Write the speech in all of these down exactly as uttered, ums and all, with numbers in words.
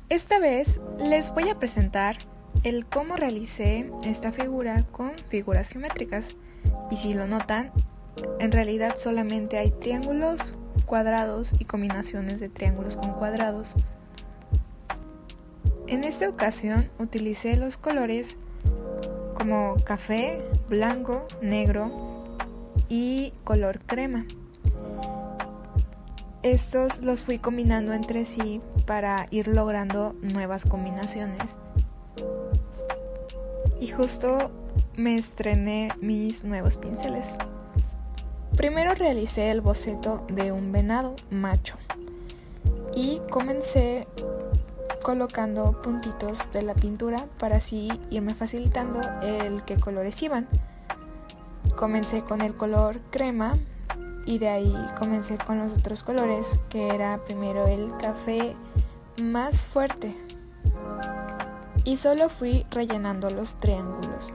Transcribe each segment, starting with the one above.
Esta vez les voy a presentar el cómo realicé esta figura con figuras geométricas. Y si lo notan, en realidad solamente hay triángulos, cuadrados y combinaciones de triángulos con cuadrados. En esta ocasión utilicé los colores como café, blanco, negro y color crema. Estos los fui combinando entre sí para ir logrando nuevas combinaciones. Y justo me estrené mis nuevos pinceles. Primero realicé el boceto de un venado macho y comencé colocando puntitos de la pintura para así irme facilitando el qué colores iban. Comencé con el color crema y de ahí comencé con los otros colores, que era primero el café más fuerte, y solo fui rellenando los triángulos.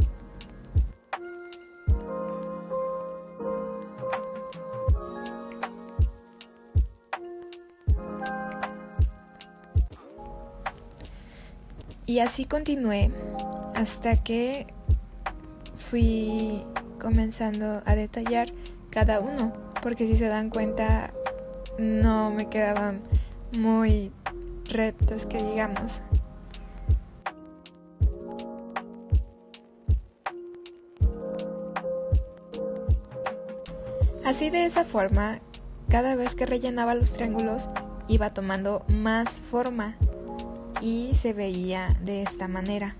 Y así continué hasta que fui comenzando a detallar cada uno, porque si se dan cuenta no me quedaban muy rectos que digamos. Así, de esa forma, cada vez que rellenaba los triángulos iba tomando más forma y se veía de esta manera.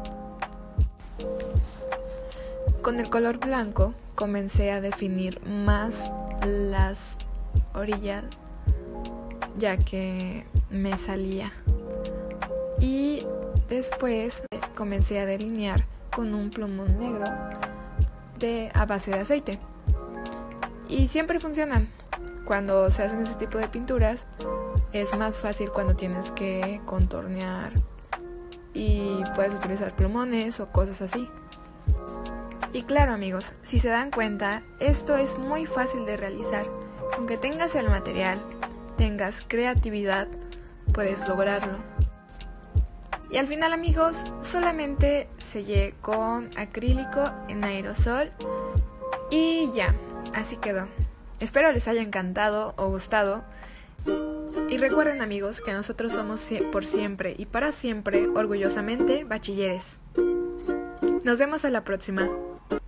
Con el color blanco comencé a definir más las orillas, ya que me salía. Y después comencé a delinear con un plumón negro de, a base de aceite. Y siempre funcionan. Cuando se hacen ese tipo de pinturas, es más fácil cuando tienes que contornear y puedes utilizar plumones o cosas así. Y claro, amigos, si se dan cuenta, esto es muy fácil de realizar. Aunque tengas el material, tengas creatividad, puedes lograrlo. Y al final, amigos, solamente sellé con acrílico en aerosol y ya, así quedó. Espero les haya encantado o gustado. Y recuerden, amigos, que nosotros somos por siempre y para siempre orgullosamente bachilleres. Nos vemos a la próxima.